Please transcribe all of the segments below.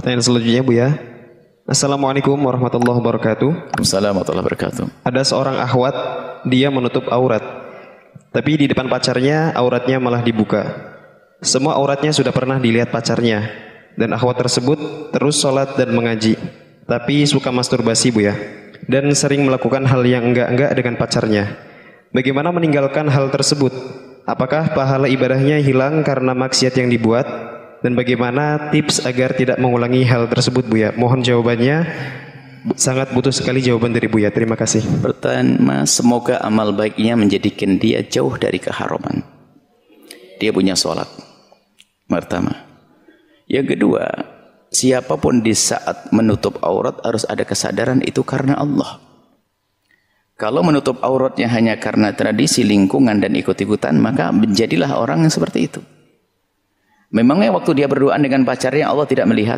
Pertanyaan selanjutnya Bu ya. Assalamualaikum warahmatullahi wabarakatuh. Assalamualaikum warahmatullahi wabarakatuh. Ada seorang akhwat, dia menutup aurat. Tapi di depan pacarnya, auratnya malah dibuka. Semua auratnya sudah pernah dilihat pacarnya. Dan akhwat tersebut terus sholat dan mengaji. Tapi suka masturbasi Bu ya. Dan sering melakukan hal yang enggak-enggak dengan pacarnya. Bagaimana meninggalkan hal tersebut? Apakah pahala ibadahnya hilang karena maksiat yang dibuat? Dan bagaimana tips agar tidak mengulangi hal tersebut Bu ya? Mohon jawabannya. Sangat butuh sekali jawaban dari Bu ya. Terima kasih. Pertama, semoga amal baiknya menjadikan dia jauh dari keharaman. Dia punya sholat. Pertama. Yang kedua, siapapun di saat menutup aurat harus ada kesadaran itu karena Allah. Kalau menutup auratnya hanya karena tradisi lingkungan dan ikut-ikutan, maka menjadilah orang yang seperti itu. Memangnya waktu dia berduaan dengan pacarnya Allah tidak melihat?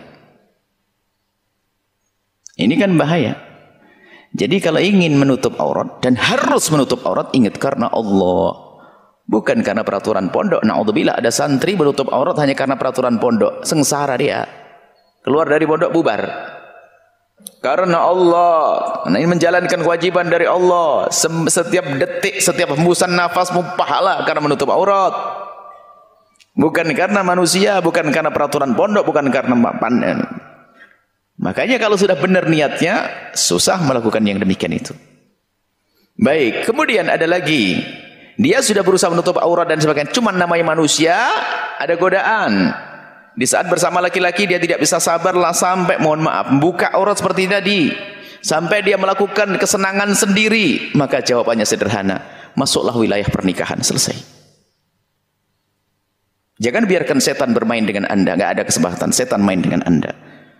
Ini kan bahaya. Jadi kalau ingin menutup aurat dan harus menutup aurat, ingat karena Allah. Bukan karena peraturan pondok. Na'udzubillah, ada santri menutup aurat hanya karena peraturan pondok. Sengsara dia. Keluar dari pondok bubar. Karena Allah. Nah, ini menjalankan kewajiban dari Allah. Setiap detik, setiap hembusan nafasmu pahala karena menutup aurat. Bukan karena manusia, bukan karena peraturan pondok, bukan karena panen. Makanya kalau sudah benar niatnya, susah melakukan yang demikian itu. Baik, kemudian ada lagi. Dia sudah berusaha menutup aurat dan sebagainya. Cuma namanya manusia, ada godaan. Di saat bersama laki-laki dia tidak bisa sabarlah sampai, mohon maaf, buka aurat seperti tadi. Sampai dia melakukan kesenangan sendiri. Maka jawabannya sederhana. Masuklah wilayah pernikahan, selesai. Jangan biarkan setan bermain dengan Anda. Nggak ada kesempatan setan main dengan Anda.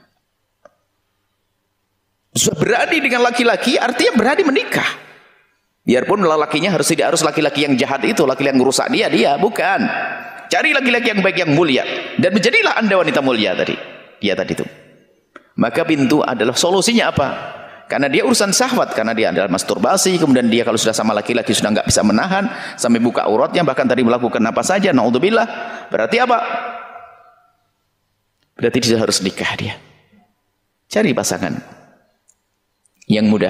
Sudah berani dengan laki-laki, artinya berani menikah. Biarpun lelakinya tidak harus laki-laki yang jahat itu, laki-laki yang merusak dia, bukan. Cari laki-laki yang baik, yang mulia. Dan menjadilah Anda wanita mulia tadi. Dia tadi itu. Maka pintu adalah solusinya apa? Karena dia urusan syahwat, karena dia adalah masturbasi, kemudian dia kalau sudah sama laki-laki sudah nggak bisa menahan, sampai buka auratnya, bahkan tadi melakukan apa saja, na'udzubillah. Berarti apa? Berarti dia harus nikah dia. Cari pasangan yang mudah.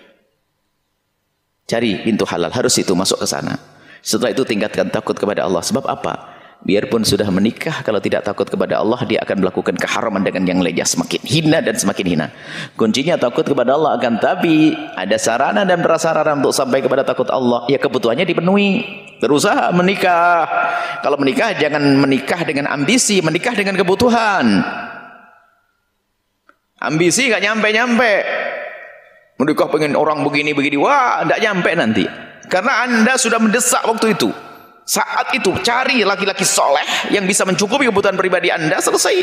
Cari pintu halal, harus itu masuk ke sana. Setelah itu tingkatkan takut kepada Allah. Sebab apa? Biarpun sudah menikah, kalau tidak takut kepada Allah, dia akan melakukan keharaman dengan yang lainnya, semakin hina dan semakin hina. Kuncinya takut kepada Allah, akan tapi ada sarana dan prasarana untuk sampai kepada takut Allah. Ya kebutuhannya dipenuhi. Berusaha menikah. Kalau menikah, jangan menikah dengan ambisi, menikah dengan kebutuhan. Ambisi gak nyampe-nyampe. Menikah pengen orang begini-begini, wah, tidak nyampe nanti. Karena Anda sudah mendesak waktu itu. Saat itu cari laki-laki soleh yang bisa mencukupi kebutuhan pribadi Anda, selesai.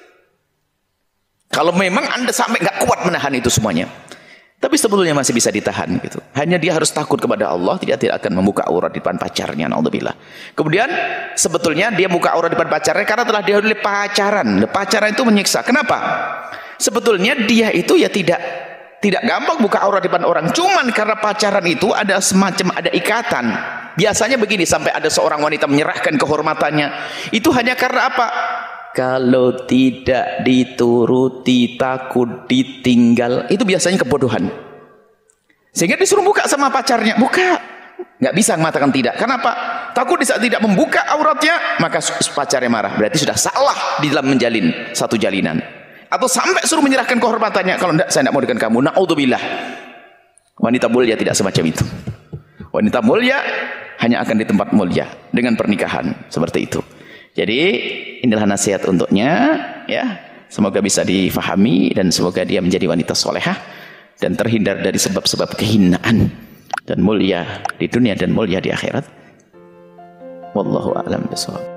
Kalau memang Anda sampai nggak kuat menahan itu semuanya, tapi sebetulnya masih bisa ditahan gitu. Hanya dia harus takut kepada Allah, tidak akan membuka aurat di depan pacarnya, naudzubillah. Kemudian sebetulnya dia buka aurat di depan pacarnya karena telah dihadiri pacaran. Pacaran itu menyiksa. Kenapa? Sebetulnya dia itu ya tidak gampang buka aurat di depan orang. Cuman karena pacaran itu ada semacam ada ikatan. Biasanya begini, sampai ada seorang wanita menyerahkan kehormatannya. Itu hanya karena apa? Kalau tidak dituruti, takut ditinggal. Itu biasanya kebodohan. Sehingga disuruh buka sama pacarnya. Buka. Nggak bisa mengatakan tidak. Kenapa? Takut di saat tidak membuka auratnya, maka pacarnya marah. Berarti sudah salah di dalam menjalin satu jalinan. Atau sampai suruh menyerahkan kehormatannya. Kalau enggak, saya enggak mau dengan kamu. Na'udzubillah. Wanita mulia tidak semacam itu. Wanita mulia hanya akan di tempat mulia dengan pernikahan seperti itu. Jadi inilah nasihat untuknya, ya. Semoga bisa difahami dan semoga dia menjadi wanita solehah dan terhindar dari sebab-sebab kehinaan dan mulia di dunia dan mulia di akhirat. Wallahu a'lam bishawab.